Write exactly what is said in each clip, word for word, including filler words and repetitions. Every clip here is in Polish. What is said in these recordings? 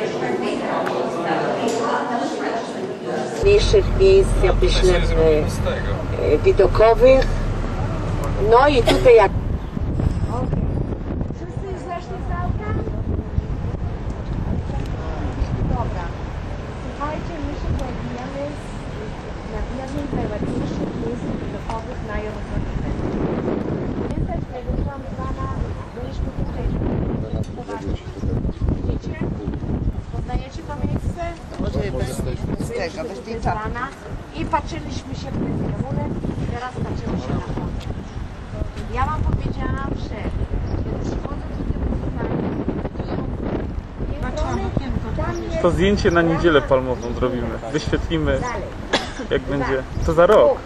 Mniejszych miejsc, ja myślę, widokowych. No i tutaj jak... Wszyscy już zeszli z auta? Dobra. Słuchajcie, my się znajdujemy na jednej z najładniejszych miejsc widokowych na Jerozolimę. Pamiętać, kiedy byłam zwana, byliśmy tutaj. Widzicie? Poznajecie to miejsce? Może bez, bez tego, bez tej czapy. I patrzyliśmy się w ten kierunek i teraz patrzymy się na wodę. Ja wam powiedziałam, że kiedy przychodzę do tego wyznania, to zdjęcie na niedzielę palmową zrobimy. Wyświetlimy, jak będzie. To za rok.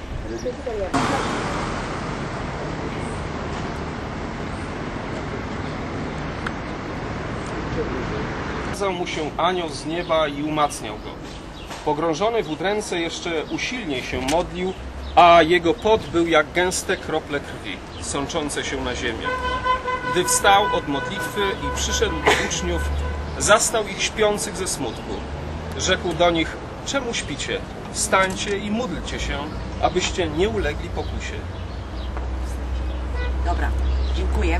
Ukazał mu się anioł z nieba i umacniał go. Pogrążony w udręce jeszcze usilniej się modlił, a jego pot był jak gęste krople krwi, sączące się na ziemię. Gdy wstał od modlitwy i przyszedł do uczniów, zastał ich śpiących ze smutku. Rzekł do nich: czemu śpicie? Wstańcie i módlcie się, abyście nie ulegli pokusie. Dobra, dziękuję.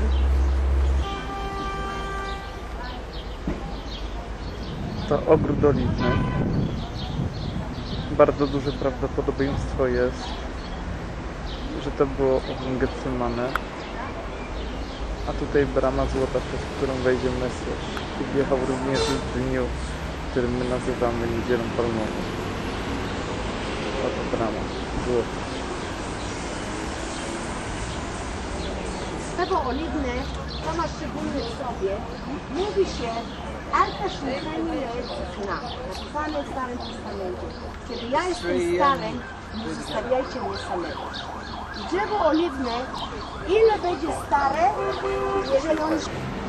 To ogród oliwny. Bardzo duże prawdopodobieństwo jest, że to było ogień Getsemane. A tutaj brama złota, przez którą wejdzie Mesjasz. I wjechał również w dniu, który my nazywamy Niedzielą Palmową. Oto brama złota. Drzewo oliwne, to ma szczególnie w sobie, mówi się Arka Szymchani Leecna, napisane w Starym Testamencie. Kiedy ja jestem starym, nie zostawiajcie mnie samego. I drzewo oliwne, ile będzie stare, jeżeli on...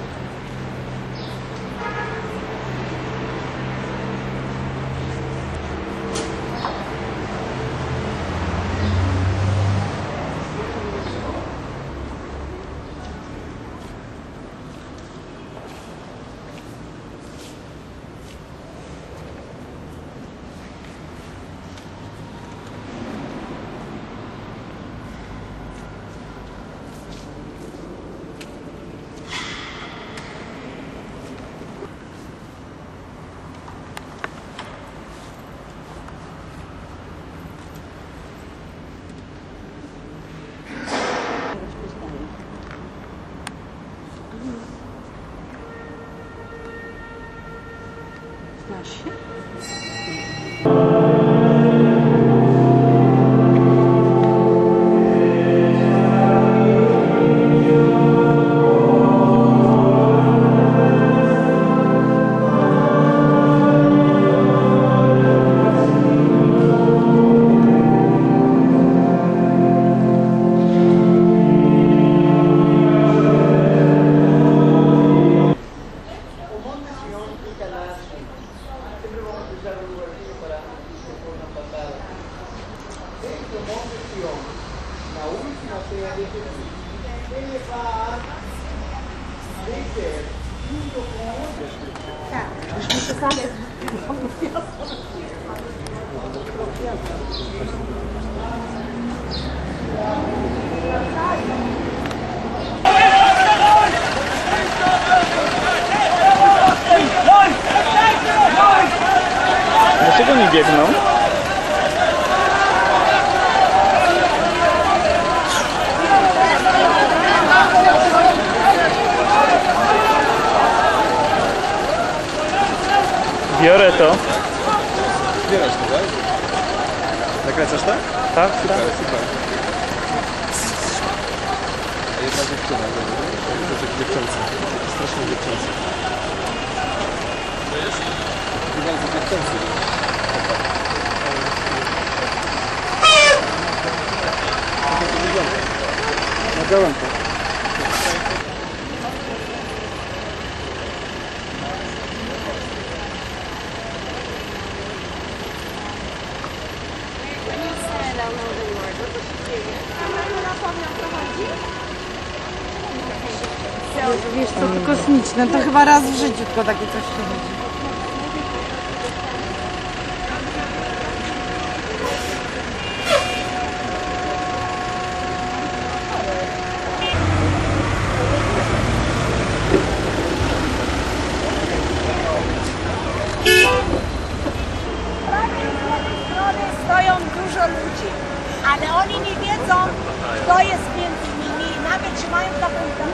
Dlaczego nie biegną? Biorę to. Zbierasz to, tak? Nakręcasz tak? Tak? Super, super. A jedna dziewczyna, to jest dziewczęca. Strasznie dziewczęca. To bardzo dziewczęcy. Na gołębę. Wiesz co, to kosmiczne, to chyba raz w życiu tylko takie coś tu chodzi. ale oni nie wiedzą, kto jest między nimi, nawet że mają taką